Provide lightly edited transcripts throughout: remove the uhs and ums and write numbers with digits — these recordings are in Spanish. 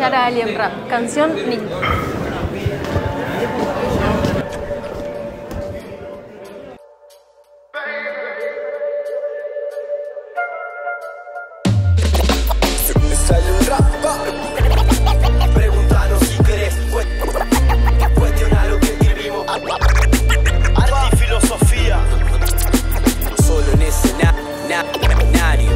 escuchar a Alien Rap, canción Niño. Pregúntanos si querés, cuestiona lo que escribimos. Arte y filosofía, solo en escenario.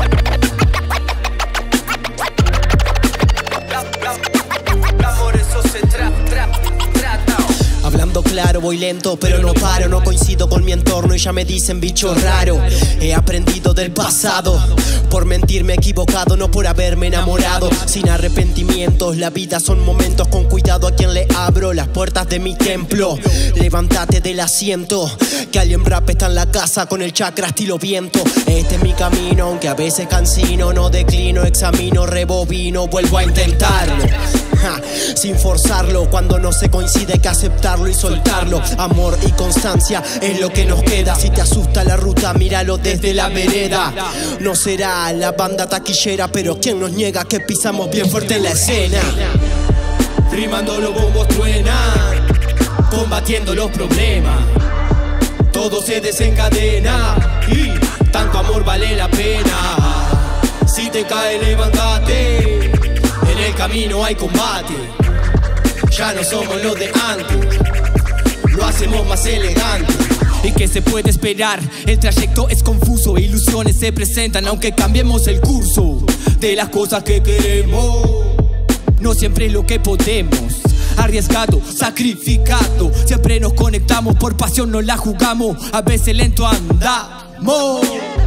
Por eso se trata. Hablando claro, voy lento, pero no paro. No coincido con mi entorno y ya me dicen bicho raro. He aprendido del pasado, por mentirme equivocado, no por haberme enamorado. Sin arrepentimientos, la vida son momentos. Con cuidado a quien le abro las puertas de mi templo. Levántate del asiento, que Alien Rap está en la casa con el chakra estilo viento. Este es mi camino, aunque a veces cansino. No declino, examino, rebobino, vuelvo a intentarlo. Sin forzarlo, cuando no se coincide hay que aceptarlo y soltarlo. Amor y constancia es lo que nos queda. Si te asusta la ruta, míralo desde la vereda. No será la banda taquillera, pero ¿quién nos niega que pisamos bien fuerte en la escena? Rimando los bombos truenan, combatiendo los problemas. Todo se desencadena y tanto amor vale la pena. Si te cae, levántate. En el camino hay combate. Ya no somos los de antes, lo hacemos más elegante. ¿Y qué se puede esperar? El trayecto es confuso, ilusiones se presentan aunque cambiemos el curso de las cosas que queremos. No siempre es lo que podemos. Arriesgado, sacrificado, siempre nos conectamos, por pasión nos la jugamos. A veces lento andamos,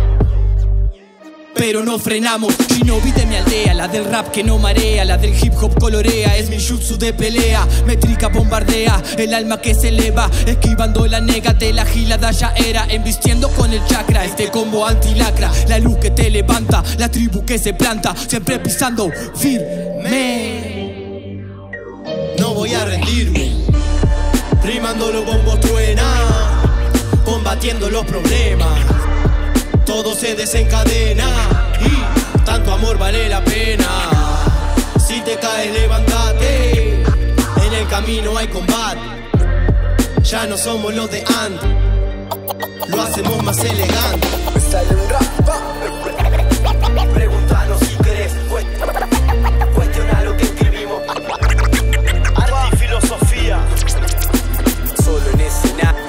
pero no frenamos. Shinobi de mi aldea, la del rap que no marea, la del hip hop colorea, es mi jutsu de pelea. Métrica bombardea, el alma que se eleva, esquivando la nega de la gilada ya era. Embistiendo con el chakra, este combo antilacra. La luz que te levanta, la tribu que se planta, siempre pisando firme. No voy a rendirme, rimando los bombos truenan, combatiendo los problemas. Todo se desencadena y tanto amor vale la pena. Si te caes, levántate. En el camino hay combate. Ya no somos los de antes, lo hacemos más elegante. Sale un rap. Pregúntanos si querés, cuestiona lo que escribimos. Arte y filosofía, solo en escenario.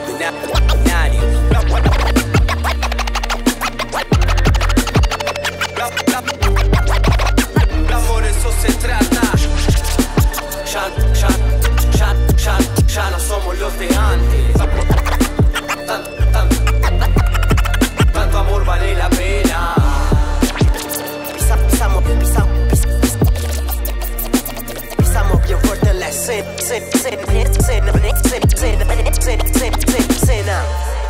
Por eso se trata. Ya no somos los de antes. Tanto amor vale la pena. Pisamos bien fuerte en la escena.